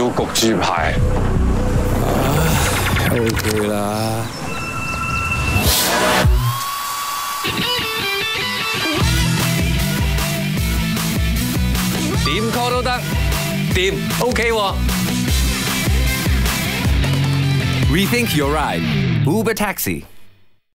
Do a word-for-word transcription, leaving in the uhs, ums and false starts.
焗豬排。 好攰啦。點 call 都得，掂 OK 喎。Rethink your ride，Uber Taxi。